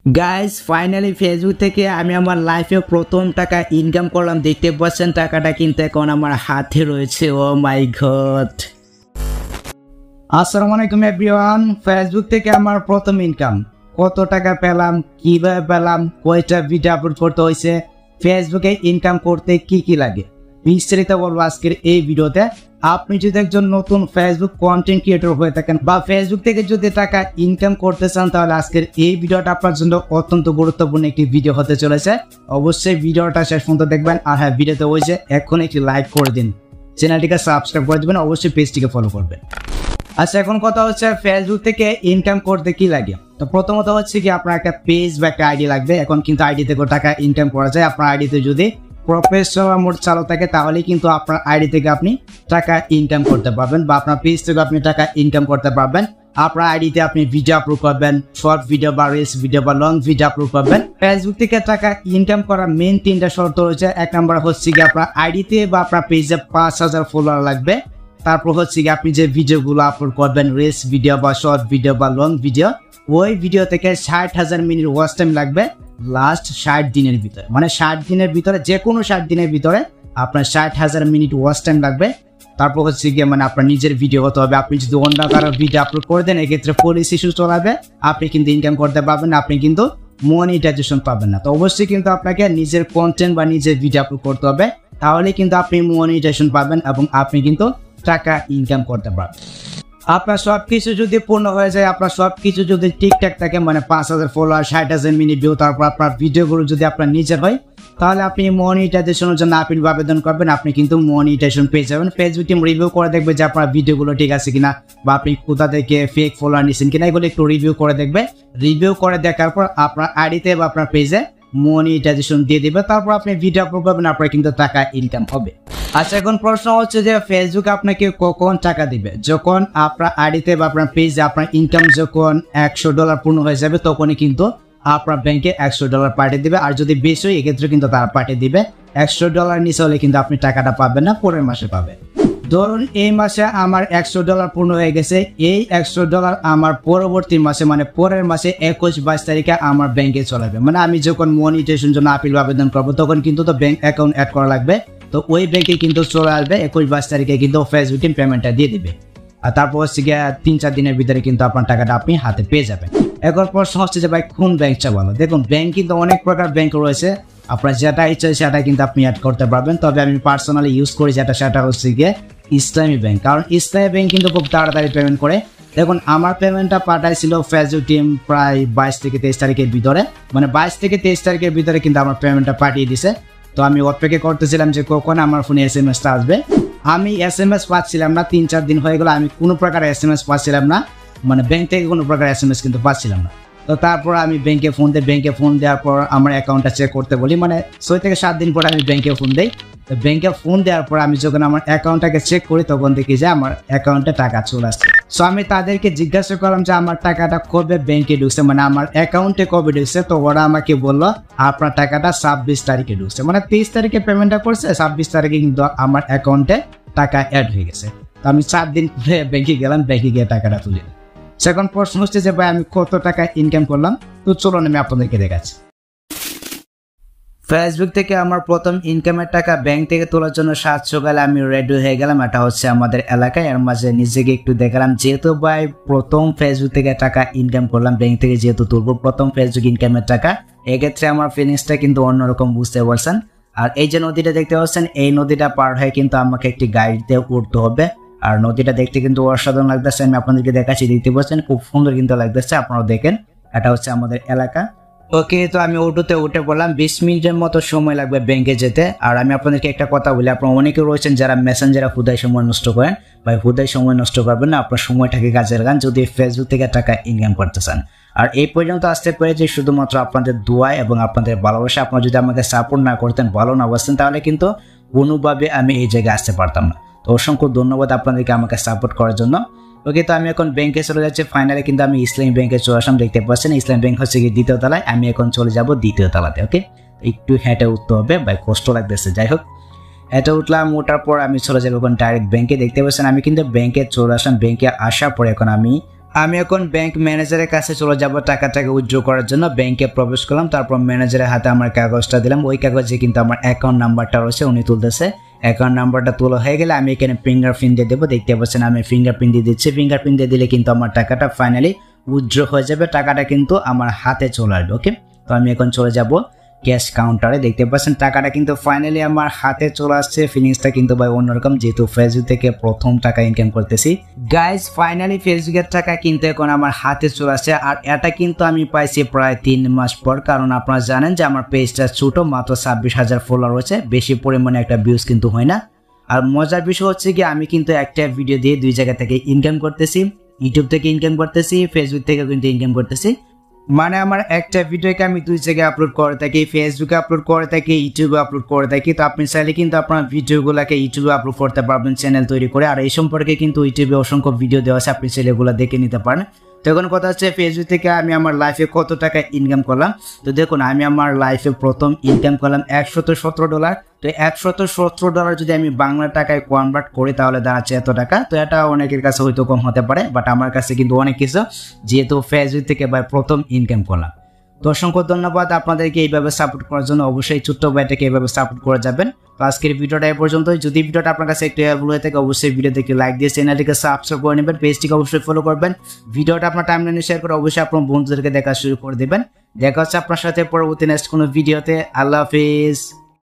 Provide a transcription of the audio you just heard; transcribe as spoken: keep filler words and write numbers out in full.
Guys finally Facebook থেকে আমি আমার লাইফে প্রথম টাকা ইনকাম করলাম। দেখতে পাচ্ছেন টাকাটা কিন্তু এখন আমার হাতে রয়েছে। Oh my God. আসসালামু আলাইকুম এভরিওয়ান। ফেসবুক থেকে আমার প্রথম ইনকাম, কত টাকা পেলাম, কিভাবে পেলাম, কয়টা ভিডিও আপলোড করতে হয়েছে, ফেসবুকে ইনকাম করতে কি কি লাগে, বিস্তারিত বলবো আজকের এই ভিডিওতে। আপনি যদি একজন নতুন ফেসবুক কন্টেন্ট ক্রিয়েটর হয়ে থাকেন বা ফেসবুক থেকে যদি টাকা ইনকাম করতে চান, তাহলে আজকের এই ভিডিওটা আপনার জন্য অত্যন্ত গুরুত্বপূর্ণ একটি ভিডিও হতে চলেছে। অবশ্যই ভিডিওটা শেষ পর্যন্ত দেখবেন। আর হ্যাঁ, ভিডিওতে ওই যে এখন একটি লাইক করে দিন, চ্যানেলটিকে সাবস্ক্রাইব করে দেবেন, অবশ্যই পেজটিকে ফলো করবেন। আচ্ছা, এখন কথা হচ্ছে ফেসবুক থেকে ইনকাম করতে কি লাগে। তো প্রথমত হচ্ছে কি আপনার একটা পেজ বা একটা আইডি লাগবে। এখন কিন্তু আইডি থেকেও টাকা ইনকাম করা যায়। আপনার আইডিতে যদি প্রফেশনাল মোড চালু থাকে তাহলে কিন্তু আপনার আইডি থেকে আপনি টাকা ইনকাম করতে পারবেন, বা আপনার পেজ থেকে আপনি টাকা ইনকাম করতে পারবেন। আপনার আইডিতে আপনি ভিডিও আপলোড করবেন, শর্ট ভিডিও বা রিলস ভিডিও বা লং ভিডিও আপলোড করবেন। ফেসবুক থেকে টাকা ইনকাম করার মেন তিনটা শর্ত রয়েছে। এক নম্বর হচ্ছে কি আপনার আইডিতে বা আপনার পেজে পাঁচ হাজার ফলোয়ার লাগবে। তারপর হচ্ছে কি আপনি যে ভিডিওগুলো আপলোড করবেন, রিলস ভিডিও বা শর্ট ভিডিও বা লং ভিডিও, ওই ভিডিও থেকে ষাট হাজার মিনিট ওয়াচ টাইম লাগবে লাস্ট ষাট দিনের ভিতরে। মানে ষাট দিনের ভিতরে, যে কোনো ষাট দিনের ভিতরে আপনার ষাট হাজার মিনিট ওয়াচ টাইম লাগবে। তারপর হচ্ছে গিয়ে মানে আপনার নিজের ভিডিও হতে হবে। আপনি যদি অন্য কারোর ভিডিও আপলোড করে দেন, এক্ষেত্রে পুলিশ ইস্যু চলাবে, আপনি কিন্তু ইনকাম করতে পারবেন না, আপনি কিন্তু মনিটাইজেশন পাবেন না। তো অবশ্যই কিন্তু আপনাকে নিজের কন্টেন্ট বা নিজের ভিডিও আপলোড করতে হবে, তাহলে কিন্তু আপনি মনিটাইজেশন পাবেন এবং আপনি কিন্তু টাকা ইনকাম করতে পারবেন। আপনার সব কিছু যদি পূর্ণ হয়ে যায়, আপনার সব কিছু যদি ঠিকঠাক থাকে, মানে পাঁচ হাজার ফলোয়ার, ষাট হাজার মিনিট ভিউ, তারপর আপনার ভিডিওগুলো যদি আপনার নিজের হয়, তাহলে আপনি মনিটাইজেশনের জন্য আপিল আবেদন করবেন, আপনি কিন্তু মনিটাইজেশন পেয়ে যাবেন। ফেসবুক টিম রিভিউ করে দেখবে যে আপনার ভিডিওগুলো ঠিক আছে কিনা, বা আপনি কোথা থেকে ফেক ফলোয়ার নিচ্ছেন কিনা, এগুলো একটু রিভিউ করে দেখবে। রিভিউ করে দেখার পর আপনার আইডিতে বা আপনার পেজে মনিটাইজেশন দিয়ে দিবে, তারপর আপনি ভিডিও আপলোড করবেন, আপনার কিন্তু টাকা ইনকাম হবে। আচ্ছা, এখন প্রশ্ন হচ্ছে যে ফেসবুক আপনাকে কখন টাকা দিবে। যখন আপনার আইডিতে বা আপনার পেজে আপনার ইনকাম যখন একশো ডলার পূর্ণ হয়ে যাবে, তখনই কিন্তু আপনার ব্যাংকে একশো ডলার পাঠিয়ে দিবে। আর যদি বেশি হয়, এক্ষেত্রে কিন্তু তারা পাঠিয়ে দিবে। একশো ডলার নিচে হলে কিন্তু আপনি টাকাটা পাবেন না, পরের মাসে পাবে। ধরুন এই মাসে আমার একশো ডলার পূর্ণ হয়ে গেছে, এই একশো ডলার আমার পরবর্তী মাসে মানে পরের মাসে একুশ বাইশ তারিখে আমার ব্যাংকে চলে যাবে। মানে আমি যখন মনিটাইজেশন জন্য আপিল আবেদন করবো, তখন কিন্তু তো ব্যাংক অ্যাকাউন্ট অ্যাড করা লাগবে, তো ওই ব্যাংকে কিন্তু চলে আসবে। একুশ বাইশ তারিখে কিন্তু ফেসবুক টিম পেমেন্টটা দিয়ে দিবে। আর তারপর হচ্ছে গিয়ে তিন চার দিনের ভিতরে কিন্তু আপনার টাকাটা আপনি হাতে পেয়ে যাবেন। এখন প্রশ্ন হচ্ছে যে ভাই কোন ব্যাংকটা ভালো। দেখুন, ব্যাংক কিন্তু অনেক প্রকার ব্যাংক রয়েছে, আপনার যেটা ইচ্ছা সেটা কিন্তু আপনি অ্যাড করতে পারবেন। তবে আমি পার্সোনালি ইউজ করি যেটা, সেটা হচ্ছে গিয়ে ইসলামী ব্যাংক। কারণ ইসলামী ব্যাংক কিন্তু খুব তাড়াতাড়ি পেমেন্ট করে। দেখুন, আমার পেমেন্টটা পাঠাইছিল ফেসবুক টিম প্রায় বাইশ থেকে তেইশ তারিখের ভিতরে, মানে বাইশ থেকে তেইশ তারিখের ভিতরে কিন্তু আমার পেমেন্টটা পাঠিয়ে দিছে। তো আমি অপেক্ষা করতেছিলাম যে কখন আমার ফোনে এস এম এসটা আসবে। আমি এস এম এস পাচ্ছিলাম না, তিন চার দিন হয়ে গেল আমি কোনো প্রকার এস এম এস পাচ্ছিলাম না, মানে ব্যাংক থেকে কোনো প্রকার এস এম এস কিন্তু পাচ্ছিলাম না। তো তারপর আমি ব্যাংকে ফোন দিই, ব্যাংকে ফোন দেওয়ার পর আমার অ্যাকাউন্টটা চেক করতে বলি, মানে ছয় থেকে সাত দিন পরে আমি ব্যাংকে ফোন দিই। তো ব্যাংকে ফোন দেওয়ার পর আমি যখন আমার অ্যাকাউন্টটাকে চেক করি, তখন দেখি যে আমার অ্যাকাউন্টে টাকা চলে আসছে। সো আমি তাদেরকে জিজ্ঞাসা করলাম যে আমার টাকাটা কবে ব্যাংকে ঢুকছে, মানে আমার অ্যাকাউন্টে কবে ঢুকছে। তো ওরা আমাকে বললো আপনার টাকাটা ছাব্বিশ তারিখে ঢুকছে, মানে তেইশ তারিখে পেমেন্টটা করছে, ছাব্বিশ তারিখে কিন্তু আমার অ্যাকাউন্টে টাকা অ্যাড হয়ে গেছে। তো আমি চার দিন পরে ব্যাংকে গেলাম, ব্যাংকে গিয়ে টাকাটা তুলে। সেকেন্ড প্রশ্ন হচ্ছে যে ভাই আমি কত টাকা ইনকাম করলাম। তো চলুন আমি আপনাদেরকে দেখাচ্ছি। ফেসবুক থেকে আমার প্রথম ইনকামের টাকা ব্যাংক থেকে তোলার জন্য সাত সকালে আমি রেডি হয়ে গেলাম। এটা হচ্ছে আমাদের এলাকায়। এর মাঝে নিজেকে একটু দেখালাম, যেহেতু ভাই প্রথম ফেসবুক থেকে টাকা ইনকাম করলাম, ব্যাংক থেকে যেহেতু তুলবো প্রথম ফেসবুক ইনকামের টাকা, এক্ষেত্রে আমার ফিলিংসটা কিন্তু অন্যরকম, বুঝতে পারছেন। আর এই যে নদীটা দেখতে পাচ্ছেন, এই নদীটা পার হয়ে কিন্তু আমাকে একটি গাড়িতে উঠতে হবে। আর নদীটা দেখতে কিন্তু অসাধারণ লাগতেছে, আমি আপনাদেরকে দেখাচ্ছি, দেখতে পাচ্ছেন খুব সুন্দর কিন্তু লাগতেছে, আপনারা দেখেন। এটা হচ্ছে আমাদের এলাকা। ওকে, তো আমি অটোতে উঠে পড়লাম। বিশ মিনিটের মতো সময় লাগবে ব্যাংকে যেতে। আর আমি আপনাদেরকে একটা কথা বলি, আপনারা অনেকে রয়েছেন যারা মেসেঞ্জারে হুদায় সময় নষ্ট করেন। ভাই হুদায় সময় নষ্ট করবেন না, আপনার সময়টাকে কাজে লাগান যদি ফেসবুক থেকে টাকা ইনকাম করতে চান। আর এই পর্যন্ত আসতে পেরেছি শুধুমাত্র আপনাদের দোয়া এবং আপনাদের ভালোবাসা। আপনারা যদি আমাকে সাপোর্ট না করতেন, ভালো না বসতেন, তাহলে কিন্তু কোনোভাবে আমি এই জায়গায় আসতে পারতাম না। তো অসংখ্য ধন্যবাদ আপনাদেরকে আমাকে সাপোর্ট করার জন্য। ওকে, তো আমি এখন ব্যাংকে চলে যাচ্ছি। ফাইনালি কিন্তু আমি ইসলামী ব্যাংকে চলে আসলাম, দেখতে পাচ্ছেন ইসলামী ব্যাংক হচ্ছে কি দ্বিতীয় তলায়, আমি এখন চলে যাব দ্বিতীয় তলাতে। ওকে, একটু হেঁটে উঠতে হবে, ভাই কষ্ট লাগতেছে। যাই হোক, হেঁটে উঠলাম, ওঠার পর আমি চলে যাবো এখন ডাইরেক্ট ব্যাংকে। দেখতে পাচ্ছেন আমি কিন্তু ব্যাংকে চলে আসলাম। ব্যাংকে আসার পর এখন আমি আমি এখন ব্যাংক ম্যানেজারের কাছে চলে যাব টাকাটাকে উইথড্র করার জন্য। ব্যাংকে প্রবেশ করলাম, তারপর ম্যানেজারের হাতে আমার কাগজটা দিলাম। ওই কাগজে কিন্তু আমার অ্যাকাউন্ট নাম্বারটা রয়েছে, উনি তুলতেছে। অ্যাকাউন্ট নাম্বারটা তোলা হয়ে গেলে আমি এখানে ফিঙ্গারপ্রিন্ট দিয়ে দেবো। দেখতে পাচ্ছেন আমি ফিঙ্গারপ্রিন্ট দিয়ে দিচ্ছি। ফিঙ্গারপ্রিন্ট দিয়ে দিলে কিন্তু আমার টাকাটা ফাইনালি উইথড্র হয়ে যাবে, টাকাটা কিন্তু আমার হাতে চলে আসবে। ওকে, তো আমি এখন চলে যাব ক্যাশ কাউন্টারে। দেখতে পাচ্ছেন টাকাটা কিন্তু ফাইনালি আমার হাতে চলে আসছে। ফিলিংসটা কিন্তু ভাই অন্যরকম, যেহেতু ফেসবুক থেকে প্রথম টাকা ইনকাম করতেছি। গাইজ ফাইনালি ফেসবুকের টাকা কিন্তু এখন আমার হাতে চলে আসছে, আর এটা কিন্তু আমি পাইছি প্রায় তিন মাস পর। কারণ আপনারা জানেন যে আমার পেজটা ছোট, মাত্র ছাব্বিশ হাজার ফলোয়ার রয়েছে, বেশি পরিমাণে একটা ভিউজ কিন্তু হয় না। আর মজার বিষয় হচ্ছে কি আমি কিন্তু একটা ভিডিও দিয়ে দুই জায়গা থেকে ইনকাম করতেছি, ইউটিউব থেকে ইনকাম করতেছি, ফেসবুক থেকে কিন্তু ইনকাম করতেছি। মানে আমার একটা ভিডিওকে আমি দুই জায়গায় আপলোড করে থাকি, ফেসবুকে আপলোড করে থাকি, ইউটিউবে আপলোড করে থাকি। তো আপনি চাইলে কিন্তু আপনার ভিডিওগুলোকে ইউটিউবে আপলোড করতে পারবেন চ্যানেল তৈরি করে। আর এই সম্পর্কে কিন্তু ইউটিউবে অসংখ্য ভিডিও দেওয়া আছে, আপনি চাইলে এগুলো দেখে নিতে পারেন। তো এখন কথা হচ্ছে ফেসবুক থেকে আমি আমার লাইফে কত টাকা ইনকাম করলাম। তো দেখুন আমি আমার লাইফে প্রথম ইনকাম করলাম একশত সতেরো ডলার। তো একশত সতেরো ডলার যদি আমি বাংলা টাকায় কনভার্ট করি তাহলে দাঁড়াচ্ছে এত টাকা। তো এটা অনেকের কাছে হয়তো কম হতে পারে, বাট আমার কাছে কিন্তু অনেক কিছু, যেহেতু ফেসবুক থেকে ভাই প্রথম ইনকাম করলাম। তো অসংখ্য ধন্যবাদ আপনাদেরকে এইভাবে সাপোর্ট করার জন্য। অবশ্যই ছোট্ট ভাইটাকে এইভাবে সাপোর্ট করে যাবেন। তো আজকের ভিডিওটা এই পর্যন্তই। যদি ভিডিওটা আপনার কাছে একটু হেল্পফুল হয়ে থাকে অবশ্যই ভিডিওতে লাইক দিয়ে চ্যানেলটিকে সাবস্ক্রাইব করে নেবেন, পেজটিকে অবশ্যই ফলো করবেন, ভিডিওটা আপনার টাইমলাইনে শেয়ার করে অবশ্যই আপনার বন্ধুদেরকে দেখা শুরু করে দেবেন। দেখা হচ্ছে আপনার সাথে পরবর্তী নেক্সট কোনো ভিডিওতে। আল্লাহ হাফিজ।